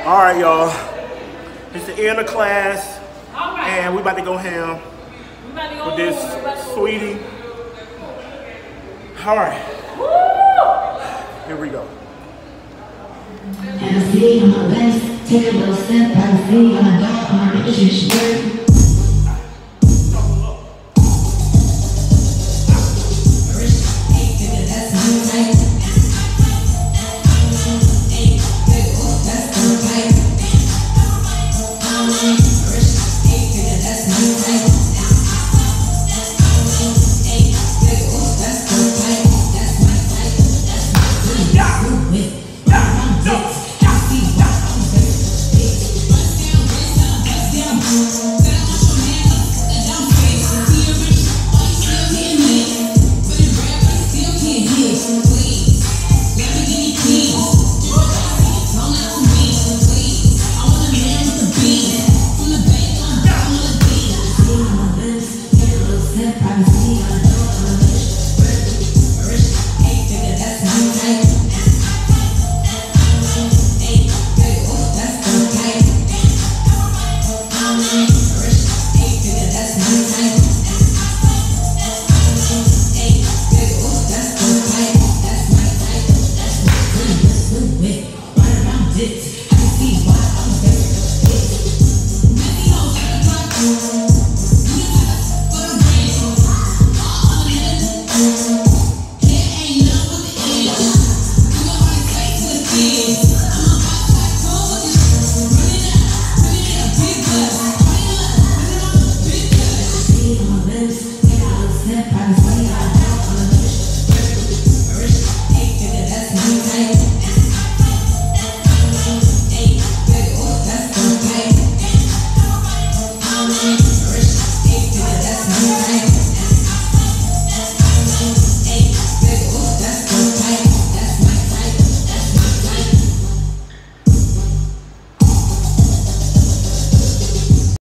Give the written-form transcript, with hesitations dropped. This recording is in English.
All right, y'all. It's the end of class, and we about to go ham with this sweetie. All right. Here we go. And I see on my left, take a little step, I see on my dog, on my bitch, shirt. I can see why.